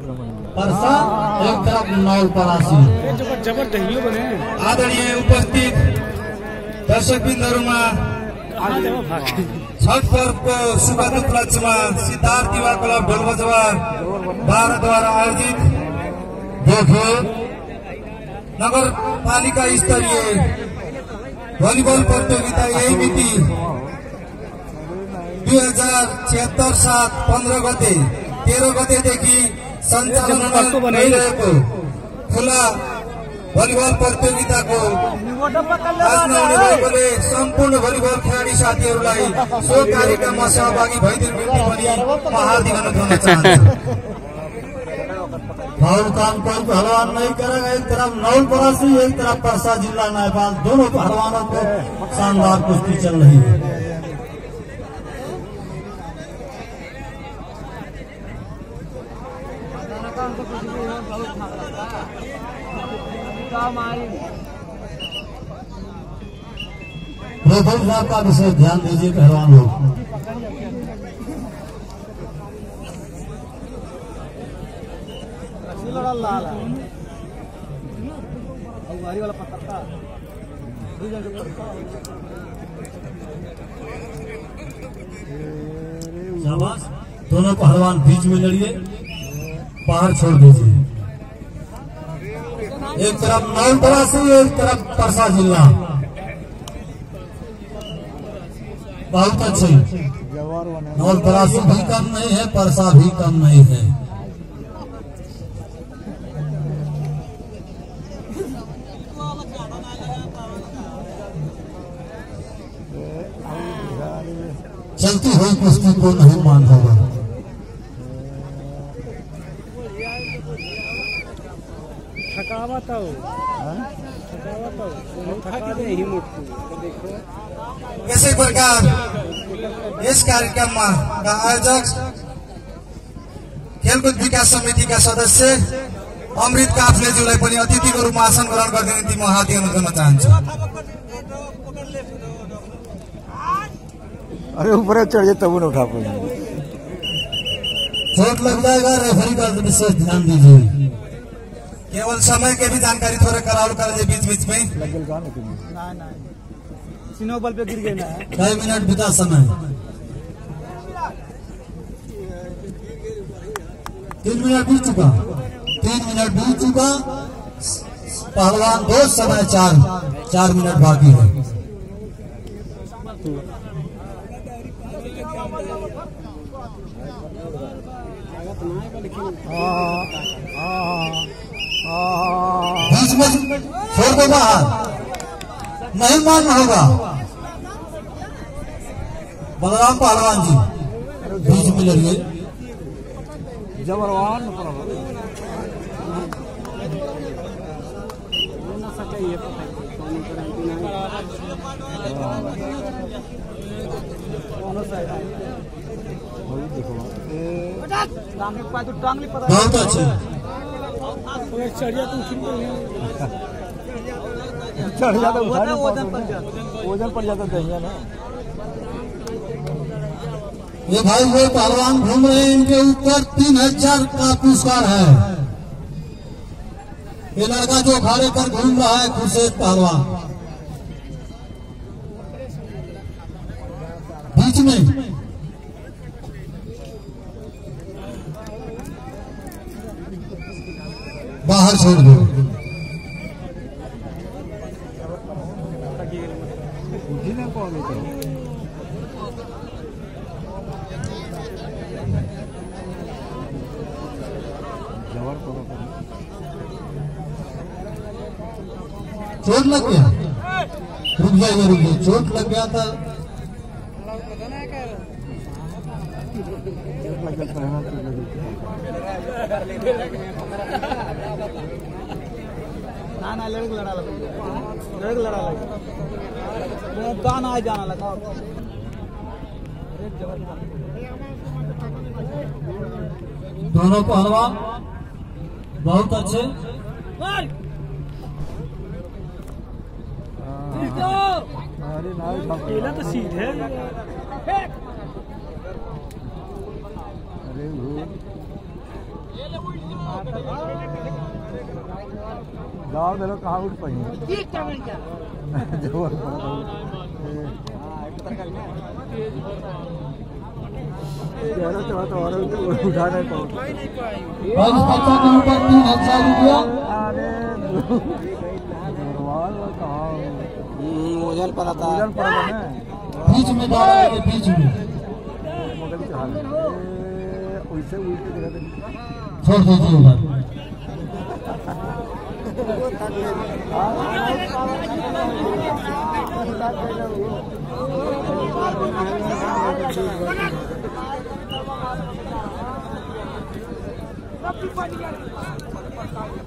परसा, एक तरफ नवलपरासी। आदरणीय उपस्थित दर्शकवृन्दहरुमा छठ पर्वको शुभ उपलक्ष्यमा सिद्धार्थ युवा क्लब ढोलबजवा 12 द्वारा आयोजित देखो नगरपालिका स्तरीय भलिबल प्रतियोगिता यही मिति 2076 साल 15 गते 13 गतेदेखि सञ्चालन भइरहेको खुला भलिबल प्रतियोगिताको आयोजना हुने भएकोले सम्पूर्ण भलिबल खेलाडी साथीहरूलाई सो कार्यक्रममा सहभागी भइदिनु पनि म हार्दिक अनुरोध गर्न चाहन्छु। फाउल काम कोई पहलवान नहीं करेगा। एक तरफ नवलपरासी, एक तरफ परसा जिला नेपाल, दोनों पहलवानों को शानदार कुश्ती चल रही है। साहब का विशेष ध्यान दीजिए पहलवान लोग। शाबाश, दोनों पहलवान बीच में लड़िए, बाहर छोड़ दीजिए। एक तरफ नवलपरासी, एक तरफ परसा जिला। बहुत अच्छे। नवलपरासी भी कम नहीं है, परसा भी कम नहीं है। चलती हुई कुश्ती को नहीं मान होगा। यसै प्रकार यस कार्यक्रममा आयोजक खेलकुद विकास समितिका सदस्य अमृत काफ्लेज्यूलाई पनि अतिथिको रूपमा आसन ग्रहण गर्ने निम्ति म हार्दिक अनुरोध गर्न चाहन्छु। अरे ऊपर चढ़ जाए तब न उठा पाएंगे। चोट लग जाएगा, रेफरी का विशेष ध्यान दीजिए। केवल समय के भी जानकारी थोड़ा कराओ कर बीच बीच में। सिनोबल पे गिर गए ना। 2 मिनट बीता समय। 3 मिनट बीत चुका। 3 मिनट बीत चुका। पहलवान 2 समय 4 मिनट बाकी है। बीच में छोड़ दो बाहर, नहीं मानना होगा। बलराम पहलवान जी बीच में लड़िए। जबरवान बहुत अच्छे। चढ़ जाता वजन पड़ जाता दहिया ना। ये भाई वो पहलवान घूम रहे हैं, इनके ऊपर 3000 का पुरस्कार है। ये लड़का जो अखाड़े पर घूम रहा है खुर्शीद पहलवान बीच में। बाहर छोड़ दो। चोट लग गया, रुक जाइए। चोट लग गया था। ना लड़के लड़ा गाना जाना लगा। दोनों पहलवान बहुत अच्छे। अकेला तो सीधे अरे गाँव दे लोग कहाँ उठ पाई तो और उठा नहीं पाओ। बच्चा के ऊपर 3,000 रुपया। अरे ओजन पर आता है। बीच में डाला है, बीच में वैसे उल्टे जगह छोड़ दीजिए उधर। Happy